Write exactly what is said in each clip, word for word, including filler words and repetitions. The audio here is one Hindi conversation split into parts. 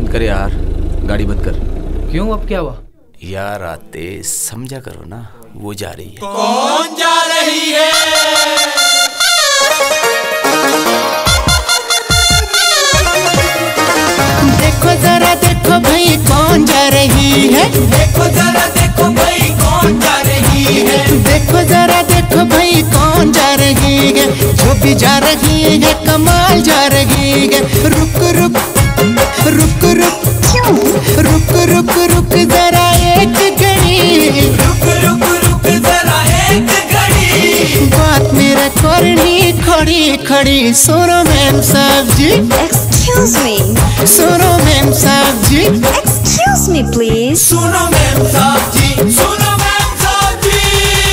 बंद कर यार, गाड़ी बंद कर। क्यों, अब क्या हुआ? यार आते समझा करो ना, वो जा रही है। कौन जा रही है? देखो जरा देखो भाई कौन जा रही है। देखो जरा देखो भाई कौन जा रही है। देखो जरा देखो भाई कौन जा रही है। जो भी जा रही है कमाल जा रही है। रुक रुक रुक रुक रुक रुक रुक जरा एक घड़ी। रुक रुक रुक जरा एक घड़ी। बात मेरा करनी खड़ी खड़ी। सुनो मैम साहब जी। Excuse me. सुनो मैम साहब जी। Excuse me, please. सुनो मैम साहब जी, सुनो मैम साहब जी।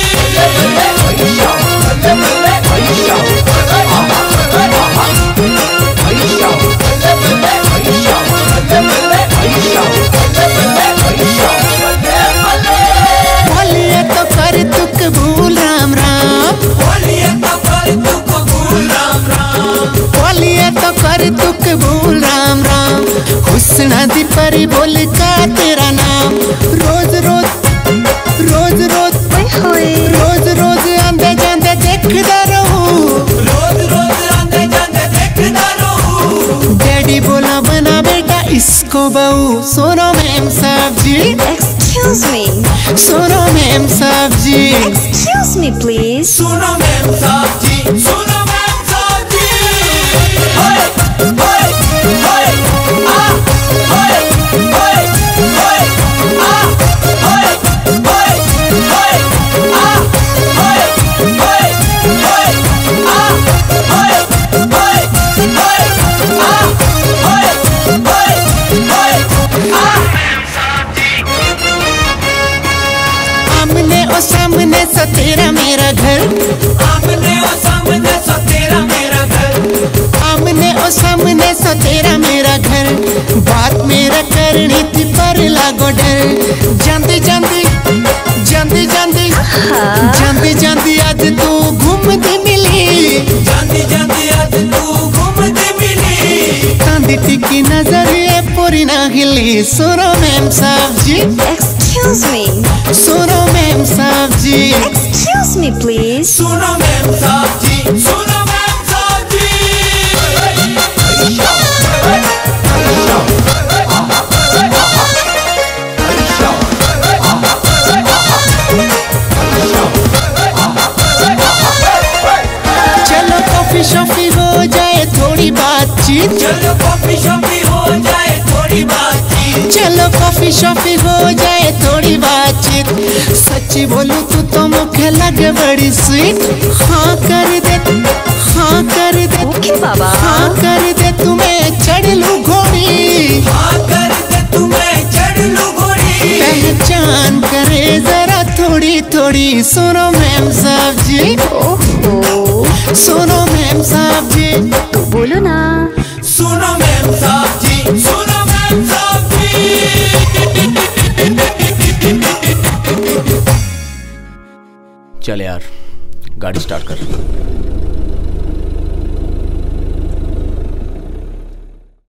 बोलिए तो कर तू कबूल राम राम। बोलिए तो कर तू कबूल राम राम। बोलिए तो कर तू कबूल राम राम। हुस्न दी परी बोल का तेरा नाम। रोज रोज रोज रोज रोज रोज आंदे जांदे देखदा रहूं। रोज रोज आंदे जांदे देखदा रहूं। डैडी बोला बना बेटा इसको बहू। सुनो मैम साहब जी। Excuse me. सुनो मैम साहब जी। Excuse me, please. सुनो मैम साहब जी, सुनो मैम साहब जी। होय होय होय आ होय होय होय आ होय होय होय आ होय होय होय आ होय होय होय आ होय होय होय आ। आमने ओ सामने सा तेरा मेरा घर। आमने ओ सामने सा तेरा मेरा घर। आमने ओ सामने सा तेरा मेरा घर। बात मेरा करनी थी पर लागो डर। जांदी जांदी जांदी जांदी जांदी जांदी आज तू घूमती मिली। जांदी जांदी आज तू घूमती मिली। तांदी टिकी नजर ये पूरी ना हिली। सुनो मैम साहब जी। Excuse me. सुनो मैम साहब जी। Excuse me, please. सुनो मैम साहब जी, सुनो मैम साहब जी। चलो कॉफी शॉफी हो जाए थोड़ी बातचीत। चलो कॉफी शॉफी हो जाए थोड़ी बातचीत। चलो कॉफी शॉफी हो जाए थोड़ी बातचीत। सच्ची बोलूं तू तो मुझे लगे बड़ी स्वीट। हाँ कर दे हाँ कर दे Okay, बाबा. हाँ कर दे तुम्हें चढ़ लूं घोड़ी। हाँ कर दे तुम्हें चढ़ लूं घोड़ी। पहचान करे जरा थोड़ी थोड़ी। सुनो मैम साहब जी। ओहो, सुनो मैम साहब जी। तो बोलो ना. सुनो मैम साहब जी, सुनो मैम साहब जी। चल यार, गाड़ी स्टार्ट कर।